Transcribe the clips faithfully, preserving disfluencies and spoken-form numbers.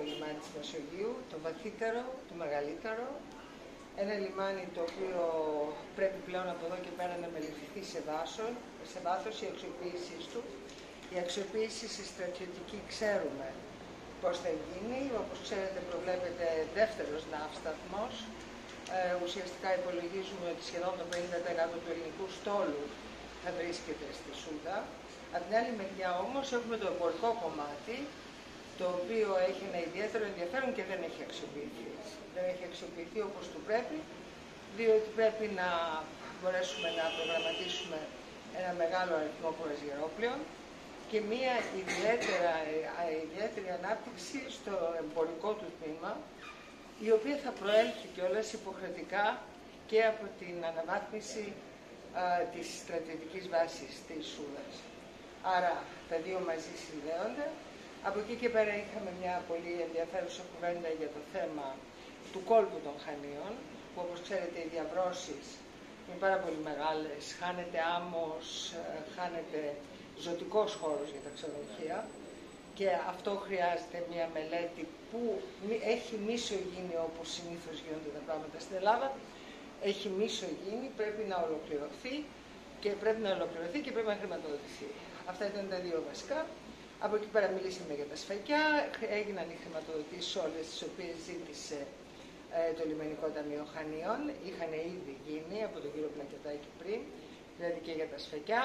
λιμάνι της Μεσογείου, το βαθύτερο, το μεγαλύτερο. Ένα λιμάνι το οποίο πρέπει πλέον από εδώ και πέρα να μελετηθεί σε, βάσο, σε βάθος η αξιοποίησή του. Η αξιοποίηση στη στρατιωτική ξέρουμε πώς θα γίνει. Όπως ξέρετε προβλέπεται δεύτερος ναύσταθμος. Ε, ουσιαστικά υπολογίζουμε ότι σχεδόν το πενήντα τοις εκατό του ελληνικού στόλου θα βρίσκεται στη Σούδα. Από την άλλη μεριά όμως έχουμε το εμπορικό κομμάτι, το οποίο έχει ένα ιδιαίτερο ενδιαφέρον και δεν έχει αξιοποιηθεί. Δεν έχει αξιοποιηθεί όπως του πρέπει, διότι πρέπει να μπορέσουμε να προγραμματίσουμε ένα μεγάλο αριθμό κρουαζιερόπλαιων και μία ιδιαίτερα, ιδιαίτερη ανάπτυξη στο εμπορικό του τμήμα, η οποία θα προέλθει κιόλας υποχρεωτικά και από την αναβάθμιση α, της στρατιωτικής βάσης της Σούδας. Άρα τα δύο μαζί συνδέονται. Από εκεί και πέρα είχαμε μια πολύ ενδιαφέρουσα κουβέντα για το θέμα του κόλπου των Χανίων, που όπως ξέρετε οι διαβρώσεις είναι πάρα πολύ μεγάλες, χάνεται άμμος, χάνεται ζωτικός χώρος για τα ξενοδοχεία και αυτό χρειάζεται μια μελέτη που έχει μισογίνει όπως συνήθως γίνονται τα πράγματα στην Ελλάδα, έχει μισογίνει, πρέπει να ολοκληρωθεί και πρέπει να ολοκληρωθεί και πρέπει να χρηματοδοτηθεί. Αυτά ήταν τα δύο βασικά. Από εκεί πέρα μιλήσαμε για τα σφακιά, έγιναν οι χρηματοδοτήσεις όλες τις οποίες ζήτησε ε, το Λιμενικό Ταμείο Χανίων, είχαν ήδη γίνει από τον κύριο Πλακετάκη πριν, δηλαδή και για τα σφακιά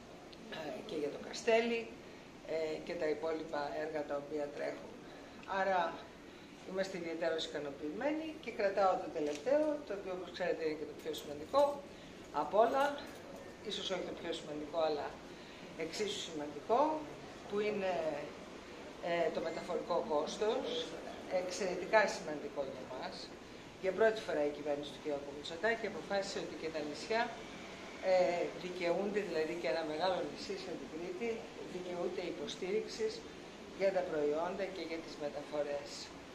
ε, και για το Καστέλι ε, και τα υπόλοιπα έργα τα οποία τρέχουν. Άρα είμαστε ιδιαίτερα ικανοποιημένοι και κρατάω το τελευταίο, το οποίο όπως ξέρετε είναι και το πιο σημαντικό από όλα, ίσως όχι το πιο σημαντικό αλλά εξίσου σημαντικό, που είναι ε, το μεταφορικό κόστος, εξαιρετικά σημαντικό για μας. Για πρώτη φορά η κυβέρνηση του κ. Μητσοτάκη αποφάσισε ότι και τα νησιά ε, δικαιούνται, δηλαδή και ένα μεγάλο νησί σαν την Κρήτη, δικαιούνται υποστήριξης για τα προϊόντα και για τις μεταφορές.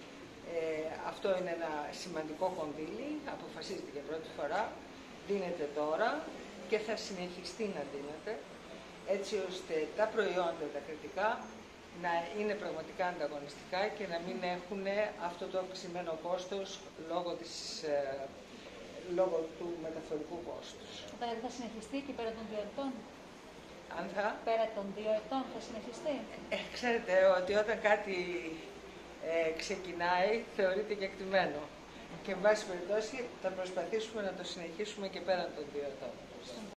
Ε, αυτό είναι ένα σημαντικό κονδύλι, αποφασίζεται για πρώτη φορά, δίνεται τώρα και θα συνεχιστεί να δίνεται, έτσι ώστε τα προϊόντα τα κριτικά να είναι πραγματικά ανταγωνιστικά και να μην έχουν αυτό το αυξημένο κόστος λόγω, της, ε, λόγω του μεταφορικού κόστους. Δηλαδή θα συνεχιστεί και πέρα των δύο ετών. Αν θα... Πέρα των δύο ετών θα συνεχιστεί. Ε, ξέρετε ότι όταν κάτι ε, ξεκινάει θεωρείται κεκτημένο. Και εν πάση περιπτώσει θα προσπαθήσουμε να το συνεχίσουμε και πέραν των δύο ετών.